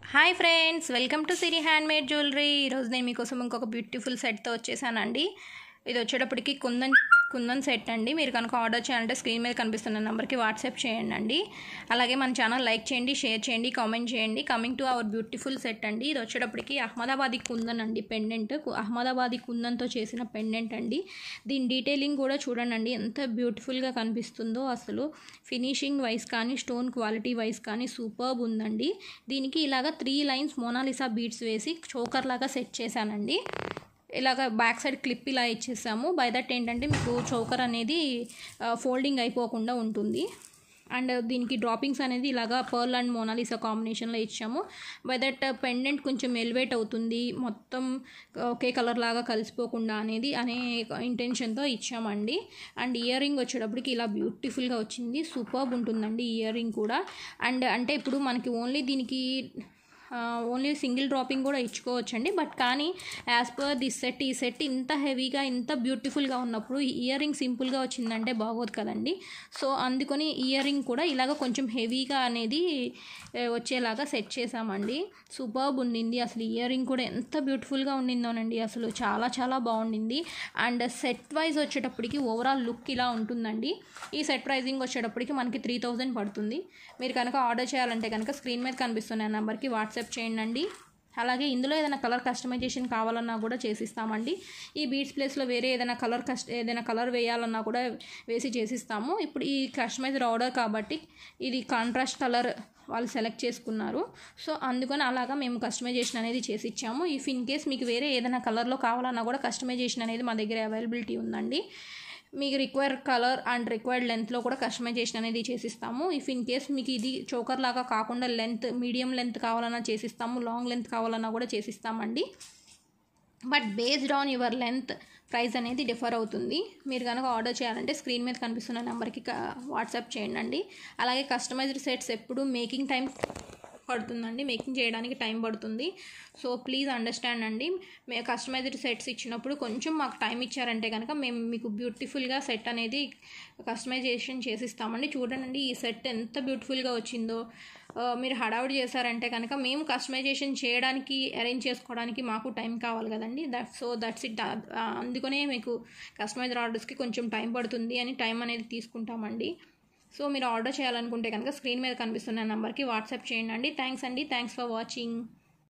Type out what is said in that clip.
Hi friends, welcome to Siri handmade jewellery. ఈరోజు నేను మీకోసం ఇంకొక బ్యూటిఫుల్ సెట్తో వచ్చేసానండి. ఇది వచ్చేటప్పటికి కుందన్ సెట్ అండి. మీరు కనుక ఆర్డర్ చేయాలంటే స్క్రీన్ మీద కనిపిస్తున్న నెంబర్కి వాట్సాప్ చేయండి అండి. అలాగే మన ఛానల్ లైక్ చేయండి, షేర్ చేయండి, కామెంట్ చేయండి. Coming to our beautiful set అండి. ఇది వచ్చేటప్పటికి అహ్మదాబాదీ కుందన్ అండి. పెండెంట్ అహ్మదాబాదీ కుందన్తో చేసిన పెండెంట్ అండి. దీని డీటెయిలింగ్ కూడా చూడండి ఎంత బ్యూటిఫుల్గా కనిపిస్తుందో. అసలు ఫినిషింగ్ వైజ్ కానీ స్టోన్ క్వాలిటీ వైజ్ కానీ సూపర్బ్ ఉందండి. దీనికి ఇలాగ 3 లైన్స్ మోనాలిసా బీడ్స్ వేసి చోకర్ లాగా సెట్ చేశానండి. ఇలాగ బ్యాక్ సైడ్ క్లిప్ ఇలా ఇచ్చేసాము. బై దట్ ఏంటంటే మీకు చోకర్ అనేది ఫోల్డింగ్ అయిపోకుండా ఉంటుంది. అండ్ దీనికి డ్రాపింగ్స్ అనేది ఇలాగా పర్ల్ అండ్ మోనాలిసా కాంబినేషన్లో ఇచ్చాము. బై దట్ పెండెంట్ కొంచెం ఎలివేట్ అవుతుంది, మొత్తం ఒకే కలర్ లాగా కలిసిపోకుండా అనే ఇంటెన్షన్తో ఇచ్చామండి. అండ్ ఇయర్ రింగ్ వచ్చేటప్పటికి ఇలా బ్యూటిఫుల్గా వచ్చింది. సూపర్బ్ ఉంటుందండి ఇయర్ రింగ్ కూడా. అండ్ అంటే ఇప్పుడు మనకి ఓన్లీ సింగిల్ డ్రాపింగ్ కూడా ఇచ్చుకోవచ్చండి. బట్ కానీ యాజ్ పర్ దిస్ సెట్, ఈ సెట్ ఇంత హెవీగా ఇంత బ్యూటిఫుల్గా ఉన్నప్పుడు ఇయర్ రింగ్ సింపుల్గా వచ్చిందంటే బాగోదు కదండి. సో అందుకని ఇయర్ రింగ్ కూడా ఇలాగ కొంచెం హెవీగా అనేది వచ్చేలాగా సెట్ చేసామండి. సూపర్బ్ ఉండింది. అసలు ఇయర్ రింగ్ కూడా ఎంత బ్యూటిఫుల్గా ఉండిందోనండి. అసలు చాలా చాలా బాగుండింది. అండ్ సెట్ వైజ్ వచ్చేటప్పటికి ఓవరాల్ లుక్ ఇలా ఉంటుందండి. ఈ సెట్ ప్రైజింగ్ వచ్చేటప్పటికి మనకి 3000 పడుతుంది. మీరు కనుక ఆర్డర్ చేయాలంటే కనుక స్క్రీన్ మీద కనిపిస్తున్న నెంబర్కి వాట్సాప్ చేయండి. అలాగే ఇందులో ఏదైనా కలర్ కస్టమైజేషన్ కావాలన్నా కూడా చేసిస్తామండి. ఈ బీడ్స్ ప్లేస్లో వేరే ఏదైనా కలర్ వేయాలన్నా కూడా వేసి చేసిస్తాము. ఇప్పుడు ఈ కస్టమైజ్డ్ ఆర్డర్ కాబట్టి ఇది కాంట్రాస్ట్ కలర్ వాళ్ళు సెలెక్ట్ చేసుకున్నారు. సో అందుకని అలాగా మేము కస్టమైజేషన్ అనేది చేసి ఇచ్చాము. ఇఫ్ ఇన్ కేస్ మీకు వేరే ఏదైనా కలర్లో కావాలన్నా కూడా కస్టమైజేషన్ అనేది మా దగ్గర అవైలబిలిటీ ఉందండి. మీకు రిక్వైర్డ్ కలర్ అండ్ రిక్వైర్డ్ లెంత్లో కూడా కస్టమైజేషన్ అనేది చేసిస్తాము. ఇఫ్ ఇన్ కేస్ మీకు ఇది చోకర్ లాగా కాకుండా మీడియం లెంత్ కావాలన్నా చేసిస్తాము, లాంగ్ లెంత్ కావాలన్నా కూడా చేసిస్తామండి. But based on your length price అనేది డిఫర్ అవుతుంది. మీరు కనుక ఆర్డర్ చేయాలంటే స్క్రీన్ మీద కనిపిస్తున్న నెంబర్కి వాట్సాప్ చేయండి. అలాగే కస్టమైజ్డ్ సెట్స్ ఎప్పుడు మేకింగ్ టైం పడుతుందండి, మేకింగ్ చేయడానికి టైం పడుతుంది. సో ప్లీజ్ అండర్స్టాండ్ అండి. మేము కస్టమైజ్డ్ సెట్స్ ఇచ్చినప్పుడు కొంచెం మాకు టైం ఇచ్చారంటే కనుక మేము మీకు బ్యూటిఫుల్గా సెట్ అనేది కస్టమైజేషన్ చేసిస్తామండి. చూడండి ఈ సెట్ ఎంత బ్యూటిఫుల్గా వచ్చిందో. మీరు హడావుడి చేశారంటే కనుక మేము కస్టమైజేషన్ చేయడానికి అరేంజ్ చేసుకోవడానికి మాకు టైం కావాలి కదండి. That's it. అందుకనే మీకు కస్టమైజ్డ్ ఆర్డర్స్కి కొంచెం టైం పడుతుంది అని టైం అనేది తీసుకుంటామండి. సో మీరు ఆర్డర్ చేయాలనుకుంటే కనుక స్క్రీన్ మీద కనిపిస్తున్న నెంబర్కి వాట్సాప్ చేయండి. థ్యాంక్స్ అండి. Thanks for watching.